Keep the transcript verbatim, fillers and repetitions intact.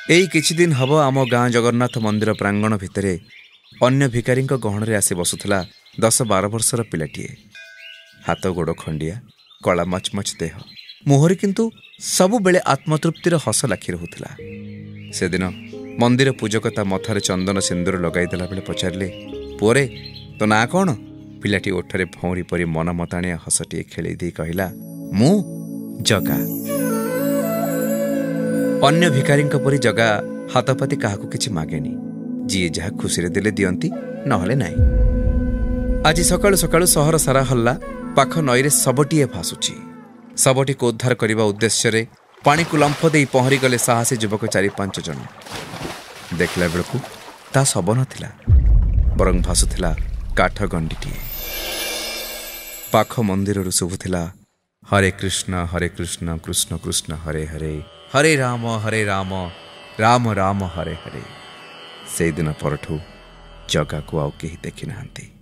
एई किछि दिन हब आम गाँ जगन्नाथ मंदिर प्रांगण भितरे अन्य भिकारी गहण आसी बसुला दस बार वर्षर पिलाटीए। हाथ गोड़ खंडिया कला मचमच देह मुहरे किंतु सबु बेले आत्मतृप्तिर हस लाखि रहुला। से दिन मंदिर पूजकता मथारे चंदन सिंदूर लगाईदेला बेले पचारे, पुअरे तो ना कौन? पिलाटी ओठरे भौरी परी मन मताणिया हसटिए खेली दी कहला, मु जगा। अन्य भिकारी परी जगा हाथपाती काहाकू किछि मागेनी, जी जहा खुशी देले दियंती नहले नाही। आज सकाळु सकाळु सहर सारा हल्ला पाख नईरे सबटीए भासुची। सबटी को उद्धार करने उद्देश्य पानी को लंफ दे पहरी गले साहसी युवक चारि पांच जन। देखला बेलू ता सब नथिला, बरं भासुथिला काठ गंडीटीए। पाख मंदिर शुभुथिला हरे कृष्ण हरे कृष्ण कृष्ण कृष्ण हरे हरे, हरे राम हरे राम राम राम हरे हरे। से दिन परठू जगा को आउ केही देखि नाहंती।